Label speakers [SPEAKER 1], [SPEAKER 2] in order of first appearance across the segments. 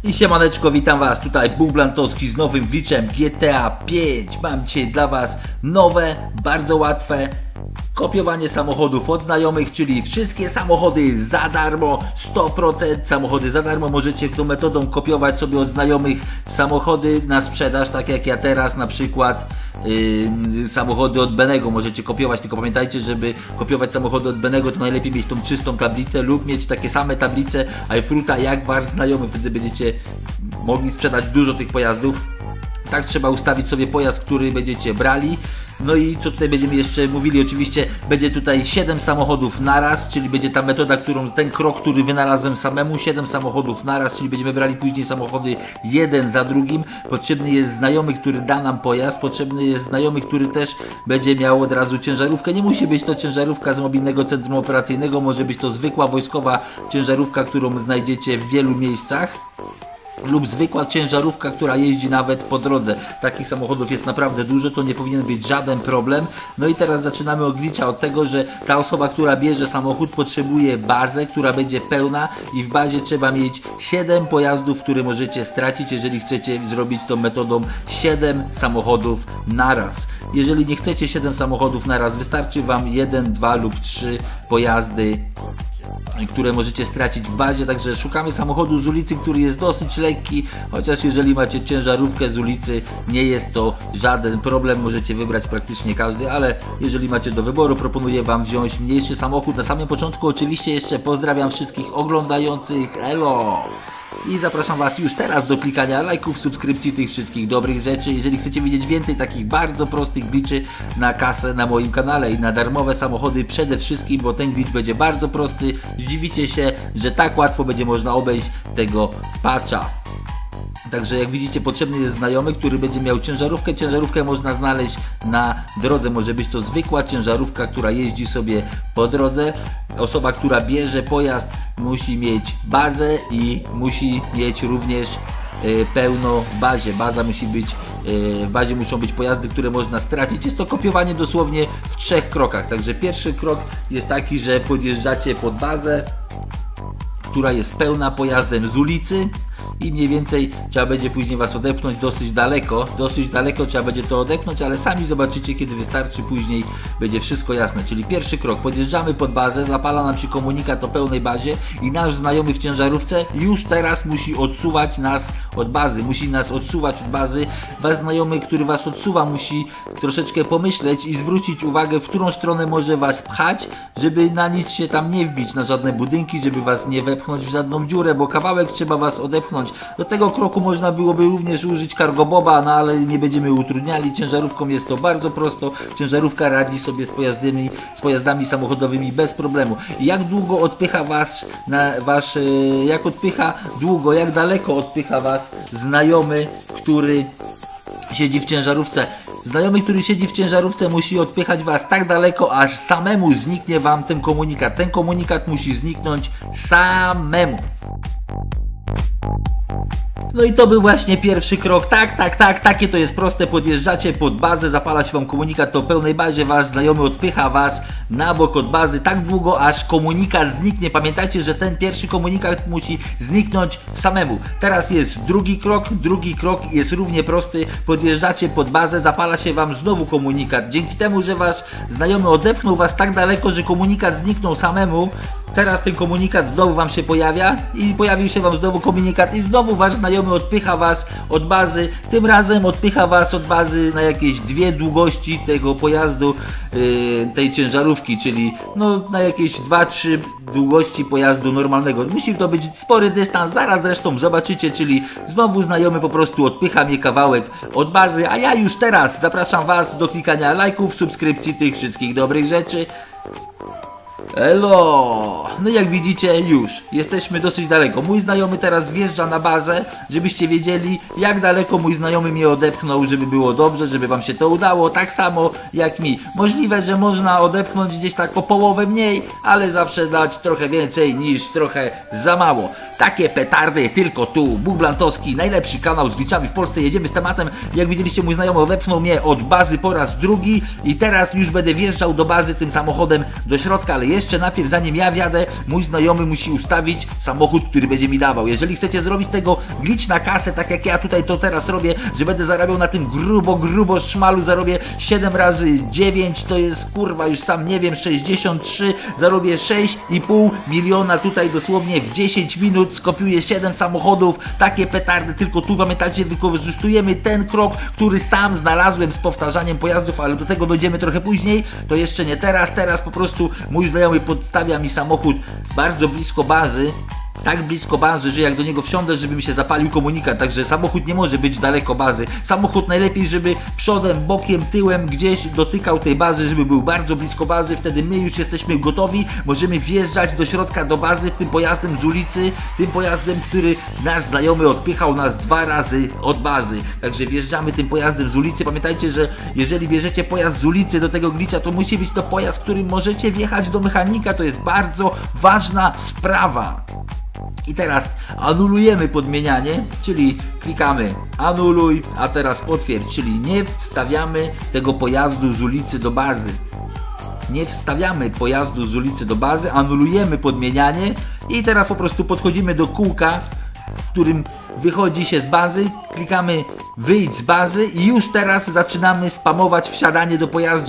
[SPEAKER 1] I siemaneczko, witam was, tutaj Bumblantowski z nowym glitchem GTA 5. Mam dzisiaj dla was nowe, bardzo łatwe kopiowanie samochodów od znajomych, czyli wszystkie samochody za darmo, 100% samochody za darmo. Możecie tą metodą kopiować sobie od znajomych samochody na sprzedaż, tak jak ja teraz na przykład samochody od Benego możecie kopiować, tylko pamiętajcie, żeby kopiować samochody od Benego, to najlepiej mieć tą czystą tablicę lub mieć takie same tablice iFruita jak wasz znajomy, wtedy będziecie mogli sprzedać dużo tych pojazdów. Tak trzeba ustawić sobie pojazd, który będziecie brali. No i co tutaj będziemy jeszcze mówili, oczywiście będzie tutaj 7 samochodów naraz, czyli będzie ta metoda, ten krok, który wynalazłem samemu, 7 samochodów naraz, czyli będziemy brali później samochody jeden za drugim. Potrzebny jest znajomy, który da nam pojazd, potrzebny jest znajomy, który też będzie miał od razu ciężarówkę. Nie musi być to ciężarówka z mobilnego centrum operacyjnego, może być to zwykła wojskowa ciężarówka, którą znajdziecie w wielu miejscach, lub zwykła ciężarówka, która jeździ nawet po drodze. Takich samochodów jest naprawdę dużo, to nie powinien być żaden problem. No i teraz zaczynamy od glitcha, od tego, że ta osoba, która bierze samochód, potrzebuje bazę, która będzie pełna i w bazie trzeba mieć 7 pojazdów, które możecie stracić, jeżeli chcecie zrobić to metodą 7 samochodów naraz. Jeżeli nie chcecie 7 samochodów naraz, wystarczy wam 1, 2 lub 3 pojazdy, które możecie stracić w bazie. Także szukamy samochodu z ulicy, który jest dosyć lekki, chociaż jeżeli macie ciężarówkę z ulicy, nie jest to żaden problem, możecie wybrać praktycznie każdy, ale jeżeli macie do wyboru, proponuję wam wziąć mniejszy samochód. Na samym początku oczywiście jeszcze pozdrawiam wszystkich oglądających, elo! I zapraszam was już teraz do klikania lajków, subskrypcji, tych wszystkich dobrych rzeczy. Jeżeli chcecie widzieć więcej takich bardzo prostych glitchy na kasę na moim kanale i na darmowe samochody przede wszystkim, bo ten glitch będzie bardzo prosty, zdziwicie się, że tak łatwo będzie można obejść tego patcha. Także jak widzicie, potrzebny jest znajomy, który będzie miał ciężarówkę. Ciężarówkę można znaleźć na drodze, może być to zwykła ciężarówka, która jeździ sobie po drodze. Osoba, która bierze pojazd, musi mieć bazę i musi mieć również pełno w bazie. Baza musi być, w bazie muszą być pojazdy, które można stracić. Jest to kopiowanie dosłownie w 3 krokach. Także pierwszy krok jest taki, że podjeżdżacie pod bazę, która jest pełna pojazdem z ulicy i mniej więcej trzeba będzie później was odepchnąć dosyć daleko trzeba będzie to odepchnąć, ale sami zobaczycie, kiedy wystarczy, później będzie wszystko jasne. Czyli pierwszy krok, podjeżdżamy pod bazę, zapala nam się komunikat o pełnej bazie i nasz znajomy w ciężarówce już teraz musi odsuwać nas od bazy, Wasz znajomy, który was odsuwa, musi troszeczkę pomyśleć i zwrócić uwagę, w którą stronę może was pchać, żeby na nic się tam nie wbić, na żadne budynki, żeby was nie wepchnąć w żadną dziurę, bo kawałek trzeba was odepchnąć. Do tego kroku można byłoby również użyć cargoboba, no ale nie będziemy utrudniali. Ciężarówką jest to bardzo prosto. Ciężarówka radzi sobie z pojazdami samochodowymi bez problemu. Jak długo odpycha jak daleko odpycha was znajomy, który siedzi w ciężarówce? Znajomy, który siedzi w ciężarówce, musi odpychać was tak daleko, aż samemu zniknie wam ten komunikat. Ten komunikat musi zniknąć samemu. No i to był właśnie pierwszy krok. Takie to jest proste. Podjeżdżacie pod bazę, zapala się wam komunikat o pełnej bazie, wasz znajomy odpycha was na bok od bazy tak długo, aż komunikat zniknie. Pamiętajcie, że ten pierwszy komunikat musi zniknąć samemu. Teraz jest drugi krok jest równie prosty. Podjeżdżacie pod bazę, zapala się wam znowu komunikat. Dzięki temu, że wasz znajomy odepchnął was tak daleko, że komunikat zniknął samemu, teraz ten komunikat znowu wam się pojawia i pojawił się wam znowu komunikat i znowu wasz znajomy odpycha was od bazy. Tym razem odpycha was od bazy na jakieś 2 długości tego pojazdu, tej ciężarówki, czyli no na jakieś 2-3 długości pojazdu normalnego. Musi to być spory dystans, zaraz zresztą zobaczycie, czyli znowu znajomy po prostu odpycha mnie kawałek od bazy, a ja już teraz zapraszam was do klikania lajków, subskrypcji, tych wszystkich dobrych rzeczy. Elo! No jak widzicie, już jesteśmy dosyć daleko. Mój znajomy teraz wjeżdża na bazę, żebyście wiedzieli, jak daleko mój znajomy mnie odepchnął, żeby było dobrze, żeby wam się to udało, tak samo jak mi. Możliwe, że można odepchnąć gdzieś tak o połowę mniej, ale zawsze dać trochę więcej niż trochę za mało. Takie petardy tylko tu. Bóg Blantowski, najlepszy kanał z glitchami w Polsce. Jedziemy z tematem. Jak widzieliście, mój znajomy wepchnął mnie od bazy po raz drugi i teraz już będę wjeżdżał do bazy tym samochodem do środka, ale jeszcze najpierw, zanim ja wjadę, mój znajomy musi ustawić samochód, który będzie mi dawał. Jeżeli chcecie zrobić tego glitch na kasę, tak jak ja tutaj to teraz robię, że będę zarabiał na tym grubo szmalu, zarobię 7 razy 9, to jest kurwa już sam nie wiem, 63, zarobię 6,5 miliona tutaj dosłownie w 10 minut, skopiuję 7 samochodów, takie petardy tylko tu. Pamiętajcie, wykorzystujemy ten krok, który sam znalazłem z powtarzaniem pojazdów, ale do tego dojdziemy trochę później, to jeszcze nie teraz. Teraz po prostu mój znajomy podstawia mi samochód bardzo blisko bazy. Tak blisko bazy, że jak do niego wsiądę, żeby mi się zapalił komunikat, także samochód nie może być daleko bazy. Samochód najlepiej, żeby przodem, bokiem, tyłem gdzieś dotykał tej bazy, żeby był bardzo blisko bazy, wtedy my już jesteśmy gotowi, możemy wjeżdżać do środka, do bazy tym pojazdem z ulicy, tym pojazdem, który nasz znajomy odpychał nas 2 razy od bazy. Także wjeżdżamy tym pojazdem z ulicy. Pamiętajcie, że jeżeli bierzecie pojazd z ulicy do tego glitcha, to musi być to pojazd, którym możecie wjechać do mechanika, to jest bardzo ważna sprawa. I teraz anulujemy podmienianie, czyli klikamy anuluj, a teraz potwierdź, czyli nie wstawiamy tego pojazdu z ulicy do bazy. Nie wstawiamy pojazdu z ulicy do bazy, anulujemy podmienianie i teraz po prostu podchodzimy do kółka, w którym wychodzi się z bazy, klikamy wyjdź z bazy i już teraz zaczynamy spamować wsiadanie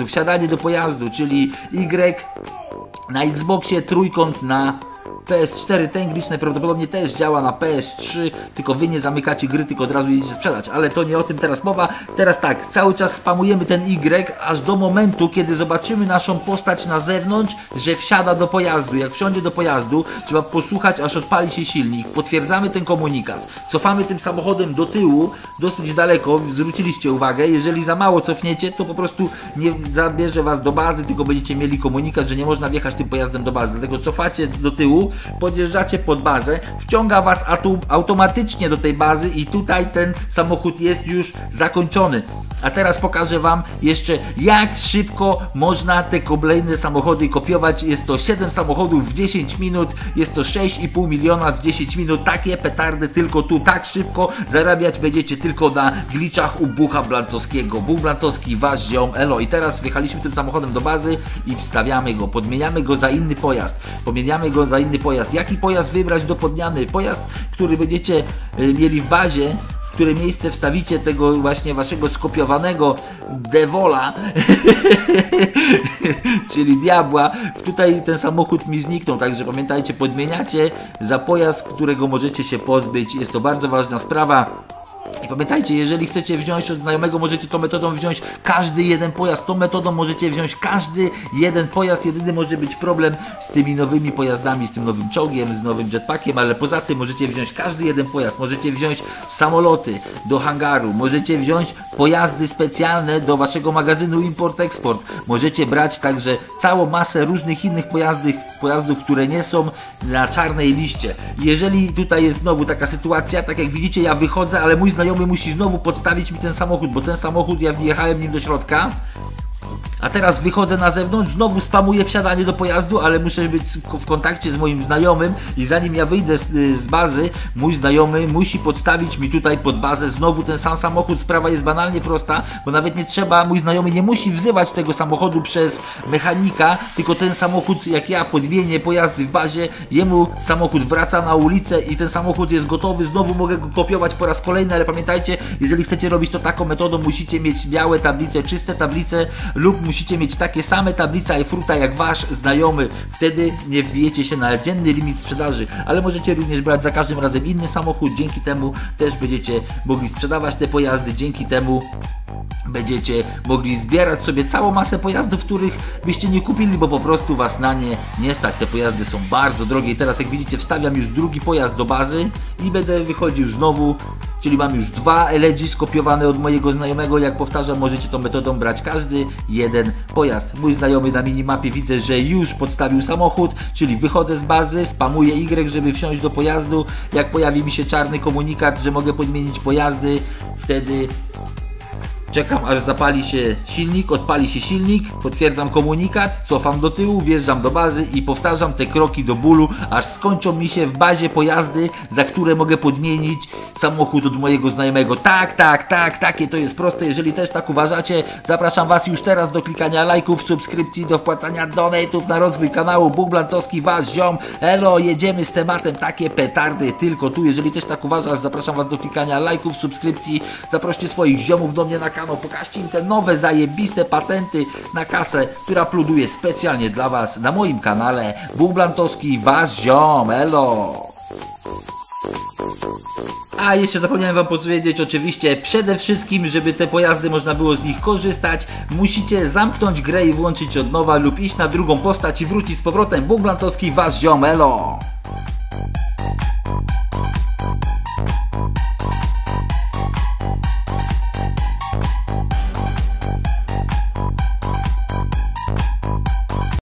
[SPEAKER 1] do pojazdu, czyli Y na Xboxie, trójkąt na PS4, ten glitch najprawdopodobniej też działa na PS3, tylko wy nie zamykacie gry, tylko od razu jedziecie sprzedać, ale to nie o tym teraz mowa. Teraz tak, cały czas spamujemy ten Y, aż do momentu, kiedy zobaczymy naszą postać na zewnątrz, że wsiada do pojazdu. Jak wsiądzie do pojazdu, trzeba posłuchać, aż odpali się silnik, potwierdzamy ten komunikat, cofamy tym samochodem do tyłu, dosyć daleko, zwróciliście uwagę, jeżeli za mało cofniecie, to po prostu nie zabierze was do bazy, tylko będziecie mieli komunikat, że nie można wjechać tym pojazdem do bazy, dlatego cofacie do tyłu, podjeżdżacie pod bazę, wciąga was automatycznie do tej bazy i tutaj ten samochód jest już zakończony. A teraz pokażę wam jeszcze, jak szybko można te kolejne samochody kopiować. Jest to 7 samochodów w 10 minut, jest to 6,5 miliona w 10 minut. Takie petardy tylko tu, tak szybko zarabiać będziecie tylko na glitchach u Bucha Blantowskiego. Buch Blantowski, wasz ziom, elo. I teraz wjechaliśmy tym samochodem do bazy i wstawiamy go, podmieniamy go za inny pojazd. Podmieniamy go za inny pojazd. Jaki pojazd wybrać do podmiany? Pojazd, który będziecie mieli w bazie, w które miejsce wstawicie tego właśnie waszego skopiowanego Devola, czyli diabła. Tutaj ten samochód mi zniknął, także pamiętajcie, podmieniacie za pojazd, którego możecie się pozbyć. Jest to bardzo ważna sprawa. I pamiętajcie, jeżeli chcecie wziąć od znajomego, możecie tą metodą wziąć każdy jeden pojazd. Tą metodą możecie wziąć każdy jeden pojazd. Jedyny może być problem z tymi nowymi pojazdami, z tym nowym czołgiem, z nowym jetpackiem, ale poza tym możecie wziąć każdy jeden pojazd. Możecie wziąć samoloty do hangaru, możecie wziąć pojazdy specjalne do waszego magazynu import-export. Możecie brać także całą masę różnych innych pojazdów, które nie są na czarnej liście. Jeżeli tutaj jest znowu taka sytuacja, tak jak widzicie, ja wychodzę, ale mój znajomy musi znowu podstawić mi ten samochód, bo ten samochód, ja wjechałem nim do środka, a teraz wychodzę na zewnątrz, znowu spamuję wsiadanie do pojazdu, ale muszę być w kontakcie z moim znajomym i zanim ja wyjdę z bazy, mój znajomy musi podstawić mi tutaj pod bazę znowu ten sam samochód. Sprawa jest banalnie prosta, bo nawet nie trzeba, mój znajomy nie musi wzywać tego samochodu przez mechanika, tylko ten samochód, jak ja podmienię pojazdy w bazie, jemu samochód wraca na ulicę i ten samochód jest gotowy, znowu mogę go kopiować po raz kolejny, ale pamiętajcie, jeżeli chcecie robić to taką metodą, musicie mieć białe tablice, czyste tablice lub musicie mieć takie same tablice iFruita jak wasz znajomy. Wtedy nie wbijecie się na dzienny limit sprzedaży, ale możecie również brać za każdym razem inny samochód. Dzięki temu też będziecie mogli sprzedawać te pojazdy. Dzięki temu będziecie mogli zbierać sobie całą masę pojazdów, których byście nie kupili, bo po prostu was na nie stać. Te pojazdy są bardzo drogie i teraz jak widzicie wstawiam już drugi pojazd do bazy i będę wychodził znowu, czyli mam już 2 LG skopiowane od mojego znajomego. Jak powtarzam, możecie tą metodą brać każdy jeden pojazd. Mój znajomy na minimapie widzę, że już podstawił samochód, czyli wychodzę z bazy, spamuję Y, żeby wsiąść do pojazdu. Jak pojawi mi się czarny komunikat, że mogę podmienić pojazdy, wtedy Czekam aż zapali się silnik, odpali się silnik, potwierdzam komunikat, cofam do tyłu, wjeżdżam do bazy i powtarzam te kroki do bólu, aż skończą mi się w bazie pojazdy, za które mogę podmienić samochód od mojego znajomego. Tak, takie to jest proste. Jeżeli też tak uważacie, zapraszam Was już teraz do klikania lajków, subskrypcji, do wpłacania donate'ów na rozwój kanału. Bóg Blantowski, Wasz ziom. Elo, jedziemy z tematem takie petardy tylko tu. Jeżeli też tak uważasz, zapraszam Was do klikania lajków, subskrypcji, zaproście swoich ziomów do mnie na kanał, pokażcie im te nowe, zajebiste patenty na kasę, która pluduje specjalnie dla Was na moim kanale. Bóg Blantowski, Wasz ziom. Elo. A jeszcze zapomniałem Wam powiedzieć, oczywiście, przede wszystkim, żeby te pojazdy można było z nich korzystać, musicie zamknąć grę i włączyć od nowa lub iść na drugą postać i wrócić z powrotem. Bóg Blantowski, Wasz ziom. Elo.